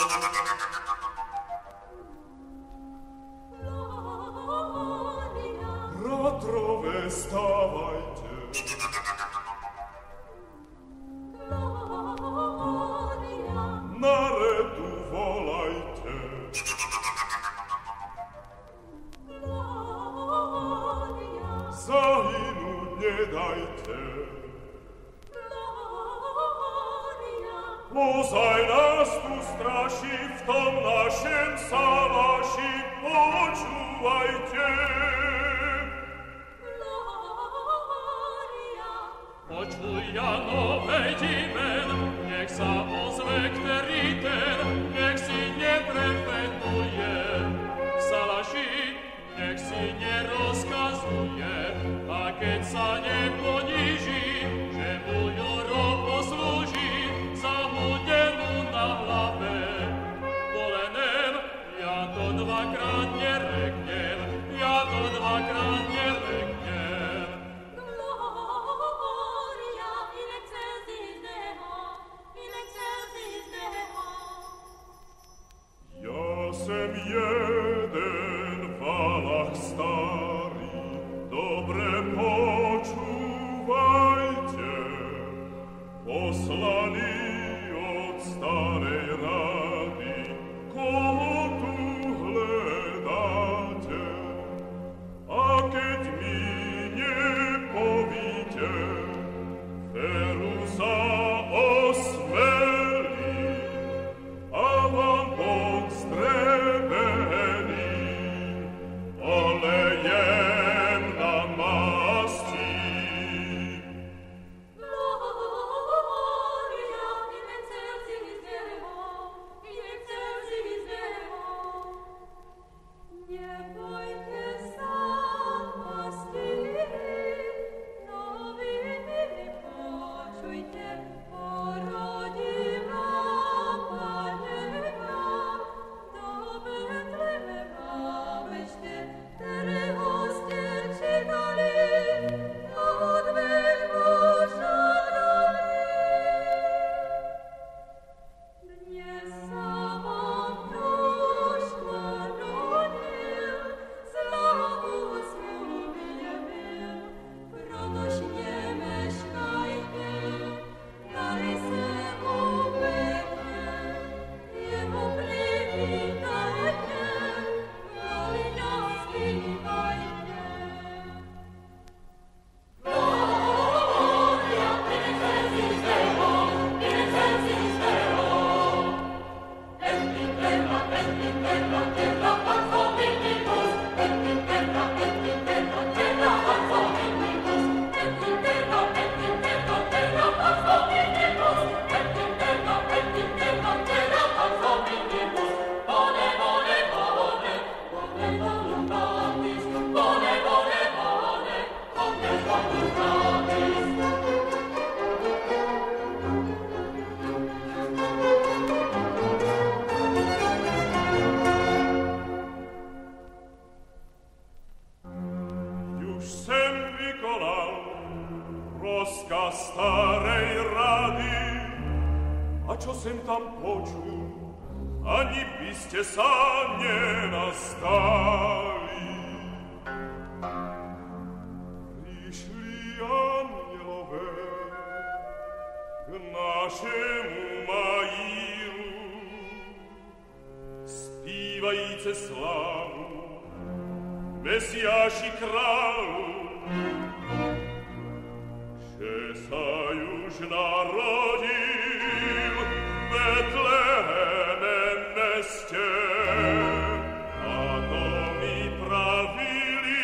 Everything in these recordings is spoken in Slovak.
Bratrove, stávajte. Na redu volajte. Zahynúť nedajte. Ozaj nás tu straší v tom našem salaši, počúvajte. Počuj, Jano, vejdi ven, nech sa ozve, ktorý ten, nech si neprepetuje. V salaši nech si nerozkazuje, a keď sa neponíži, že mu Juro poslúži, zabude mu na hlave. Polenem, ja to dvakrát nereknem, ja to dvakrát nereknem. Gloria in excelsis Deo, in excelsis Deo. Ja sem jeden Valach starý, dobre počúvajte, poslaný od starej rady, koho tu hľadáte? A keď mi nepovíte, veru sa osmelí, a vám Boh zdrevený olejem namastí. Gloria in excelsis Deo, in excelsis Deo. Nie bojte sa, pastýri, noviny počujte, porodila Panena, do Betlehema bežte, ktorého ste čekali, od veľmoža žádali. Dnes sa vám troška rodil, slavu zľubil, protož nemeškajte, dali se mu pekne, jeho privítajte, Gloria zpívajte. Gloria in excelsis Deo, in excelsis Deo. Et in terra, terra pax hominibus, et in terra, terra pax hominibus, et in terra, terra pax hominibus, et in terra, terra pax hominibus. Bone, bone, bone, bone voluntatis, bone, bone, bone, bone voluntatis. Już sem vykonal rozkaz starej rady, a čo sem tam počul, ani by ste sa nenastali. Prišli anielové k našemu Majíru, zpívajíce slávu Mesiáši kráľu, že sa už narodil v Betleheme meste. A to mi pravili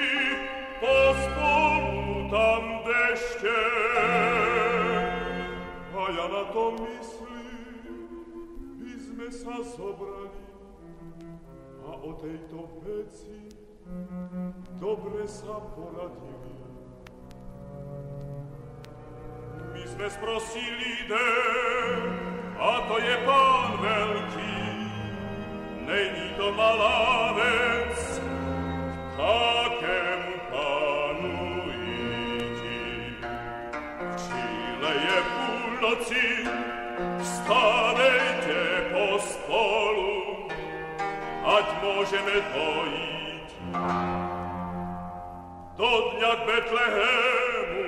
pospolu tam dešte. A ja na to myslím, by sme sa zobrali a o tejto veci dobre sa poradili. My sme sprosili den, a to je Pán veľký, není to malá vec, k takému Pánu íti. V Číle je púlnoci, Vstávejte pospolu, ať môžeme dojiť do dňa k Betlehému.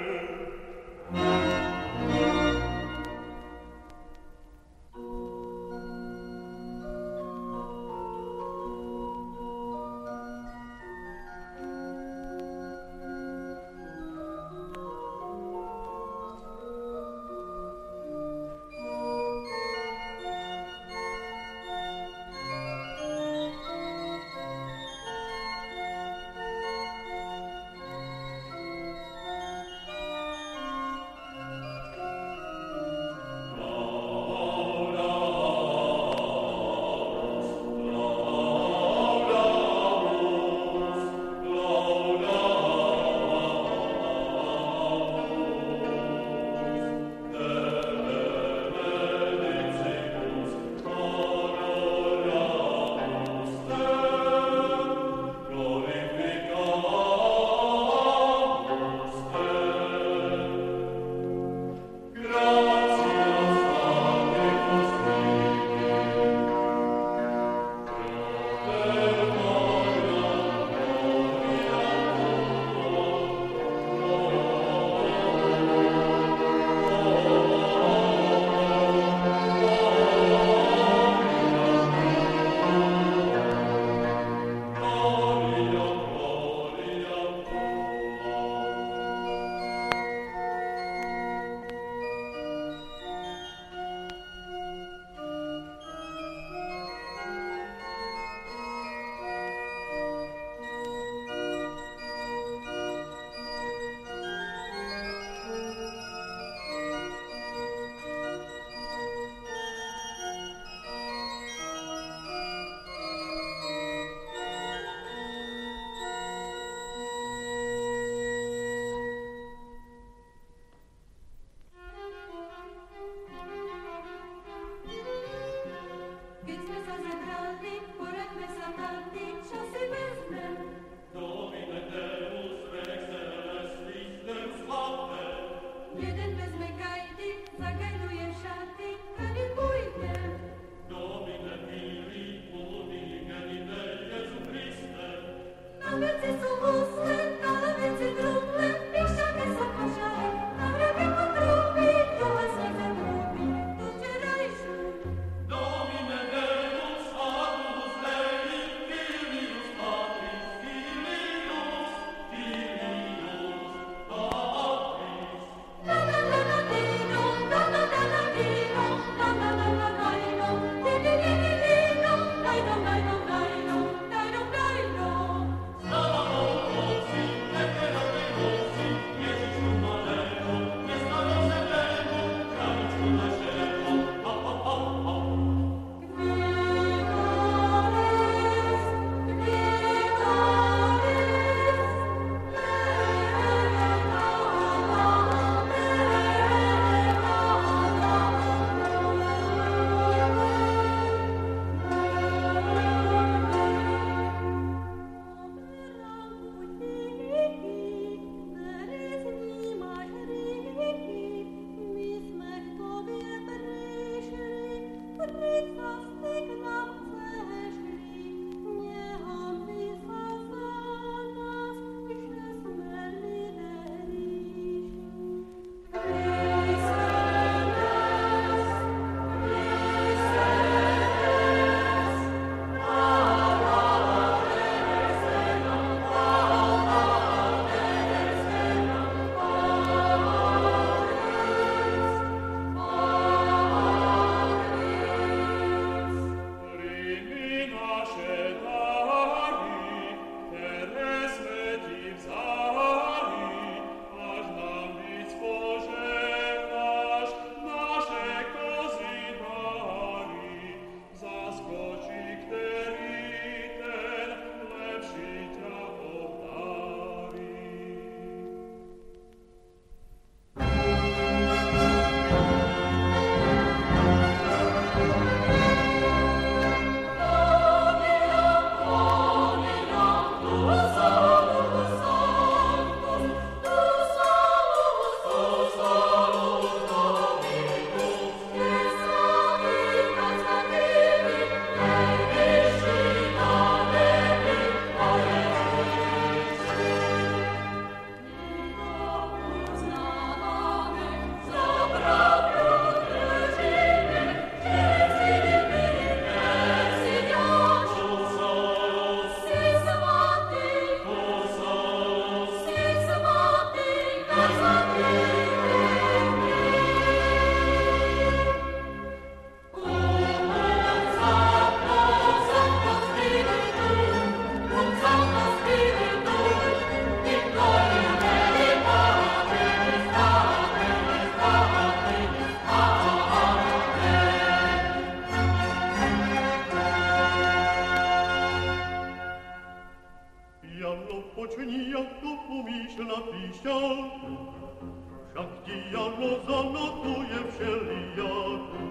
światło zanotuje wszelijaku.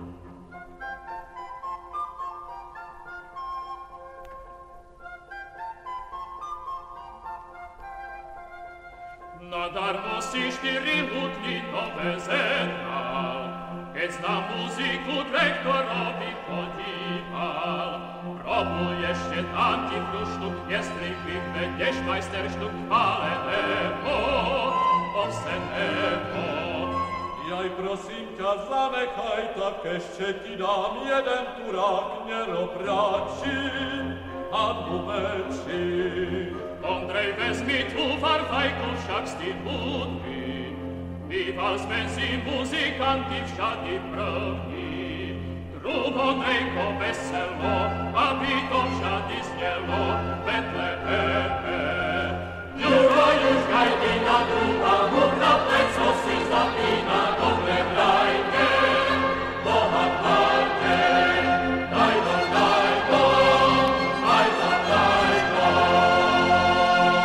Nadarmo si 4 lutni nowe zetkal, keď na muziku dyrektorowi chodíval. Próbuj ešte antifruštuk, jestli vyvedeš majsterštuk chváleného, ovseného. Jaj, prosím ťa, zanechaj, tak ešte ti dám jeden turák nerobračí a dvumečí. Ondrej, vezmi tú farfajku, však s tým hudby. Býval sme si muzikanti všady první. Drub, Ondrejko, veselo, aby to všady znelo, Betleheme. Ďuro, už gajdy na druha, hudra pleco si zapína, dobre vrajte, Boha chváľte. Daj dom, daj dom, daj dom, daj dom.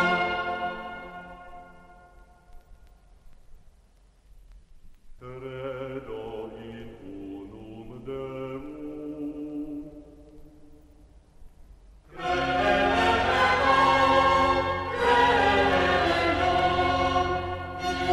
Credo in unum Deum. Credo, credo,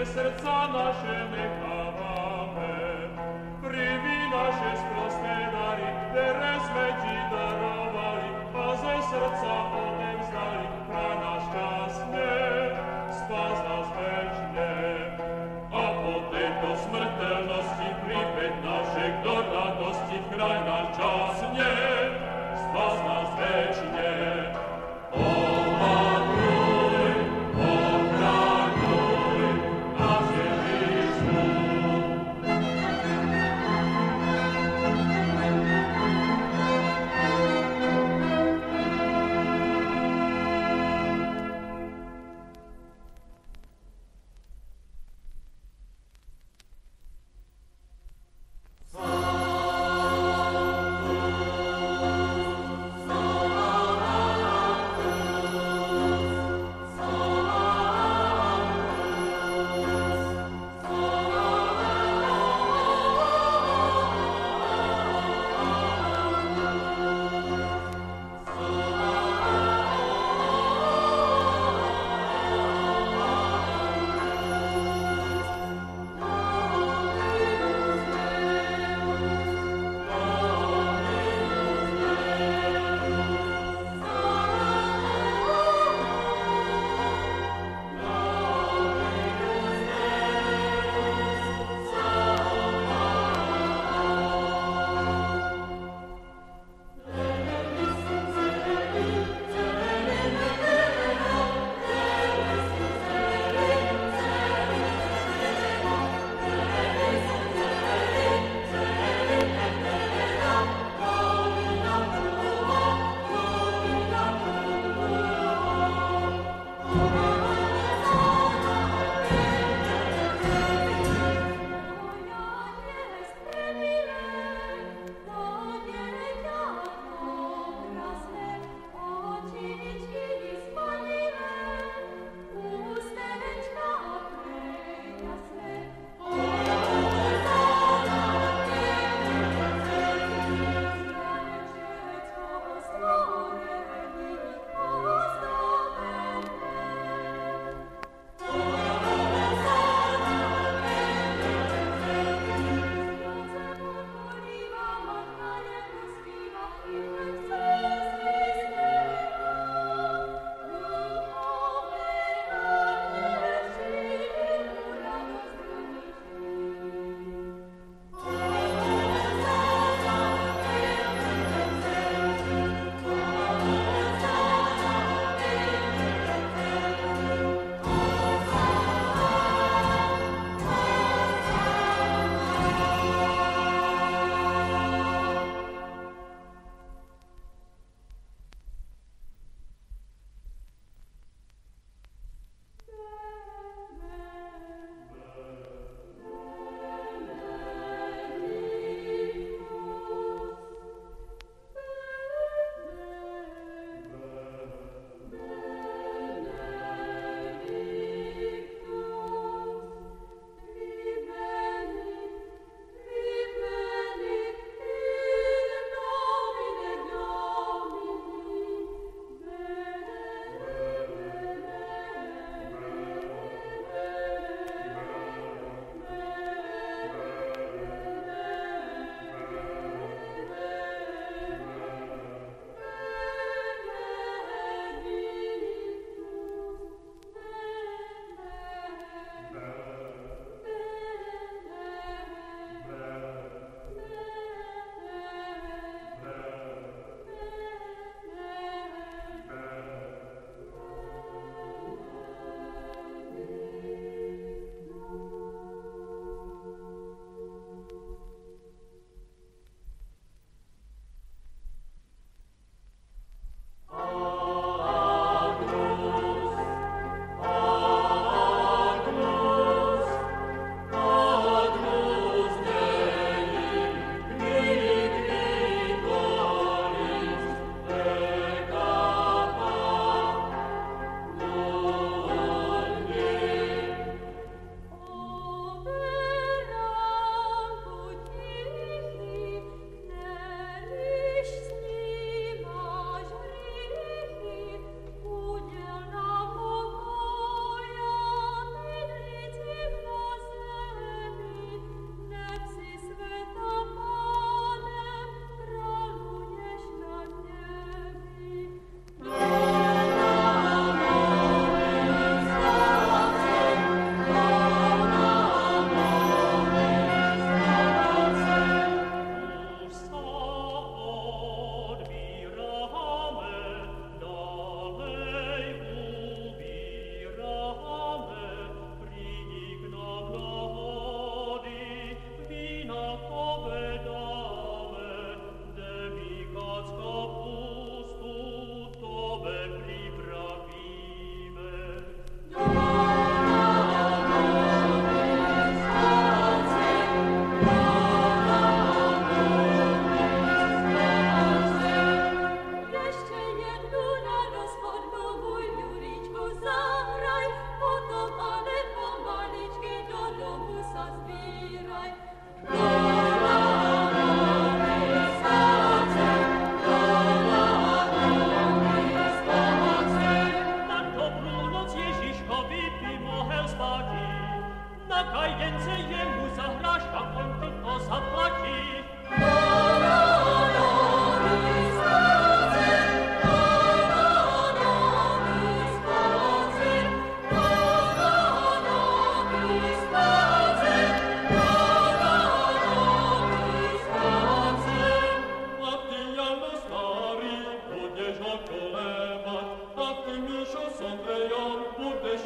serca naše necháváme. Príjmi naše sprosté dary, ktoré sme ti darovali, a ze srdca odevzdali, chráň nás šťastne, spás nás večne. A po tejto smrteľnosti prípäť naše k do radosti, chráň nás časne, spás nás večne. Opatruj, ochraňuj, náš Ježišu,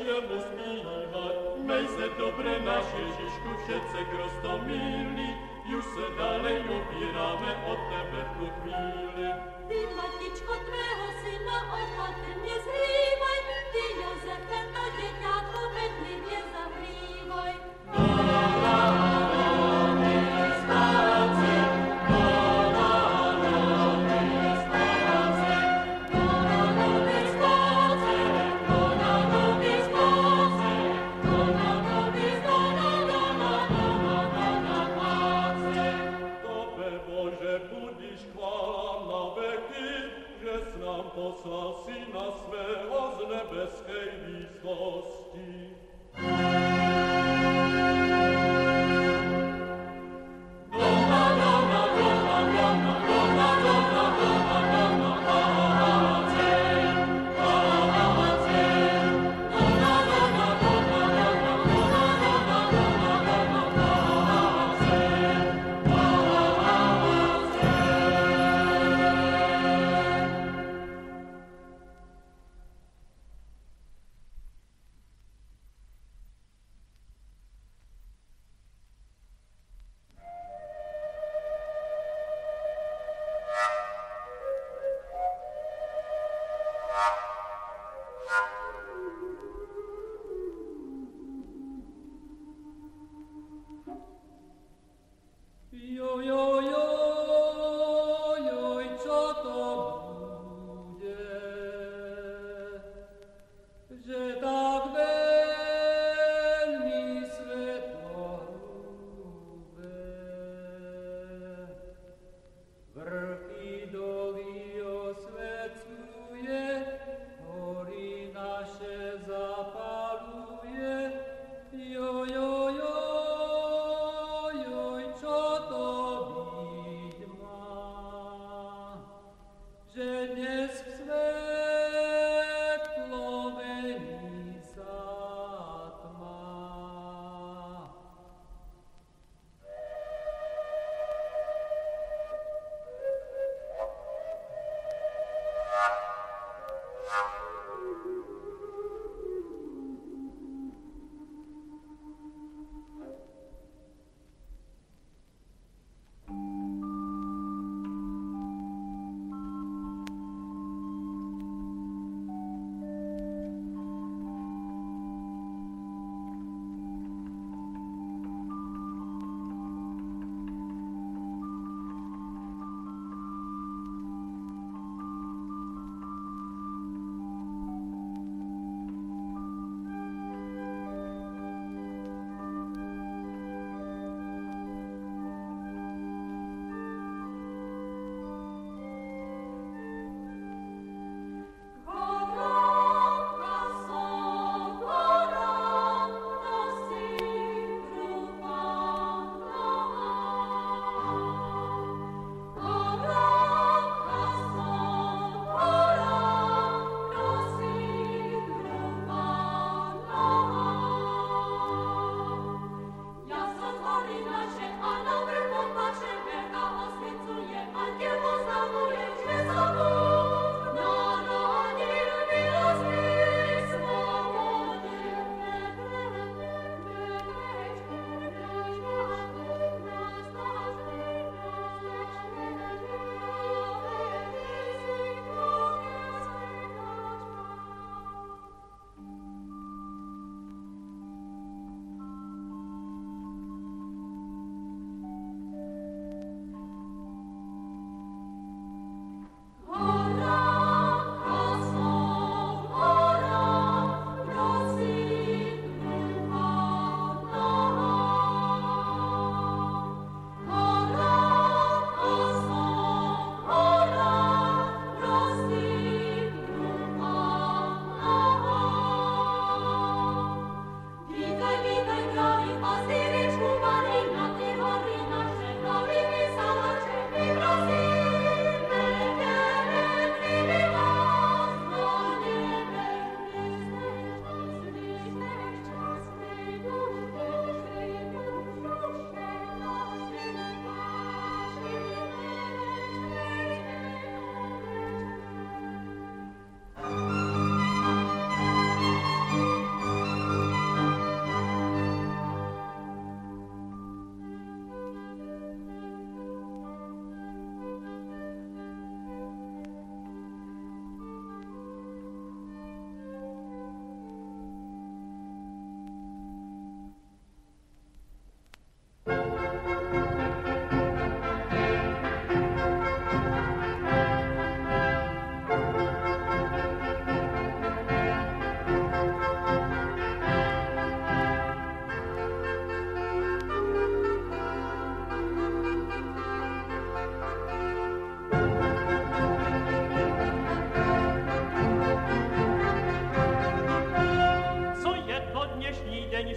Jemu zpívat. Mej se dobre naš Ježišku, všetce krostomilí, już se dalej opíráme od tebe v tu chvíli. Ty, matičko, tvého syna opatrne zhrývaj, ty, Jozefe, to deťátko bedlivě zahrývaj. Poslal syna svého z nebeskej výsosti. Že dnes v svetlo mení sa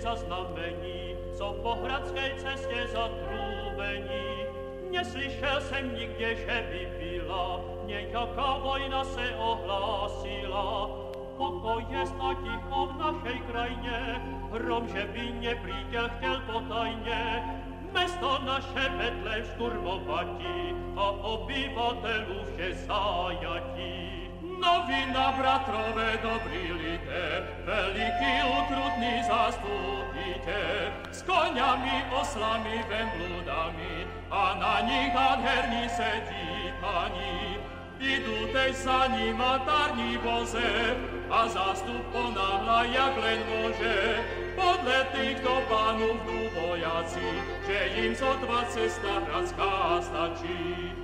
za znamení, co po hradské cestě zatrubení. Neslyšel jsem nikde, že by byla, nějaká vojna se ohlásila. Pokoj jest a ticho v našej krajině, hrom, že by nepřítel chtěl potajně. Mesto naše vedle šturmovati a obyvatelů vše zajatí. Novina, bratrové, dobrý lidé, veliký utrudný zastupite, s koňami, oslami, vembludami, a na nich nádherní sedí pani. Idú tej za nima tarní voze, a zástup ponáhla, jak len môže. Podle týchto pánov jdú vojaci, že im sotva cesta hradská stačí.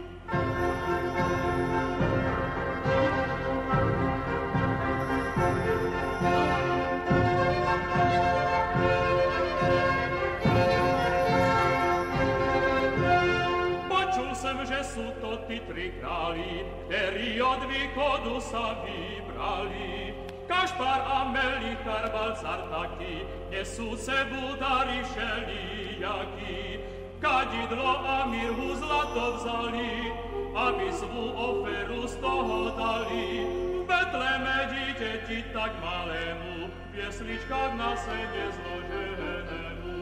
Počul som, že sú to tí tri králi, ktorí od východu sa vybrali. Kašpar a Melichar, Balcar taký, nesú sebu dary všelijaký. Kadidlo a mirhu zlato vzali, aby svú oferu z toho dali. V Betleme dieťati tak malému, v jesličkách na sebe zloženému.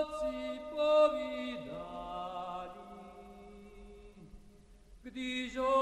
Když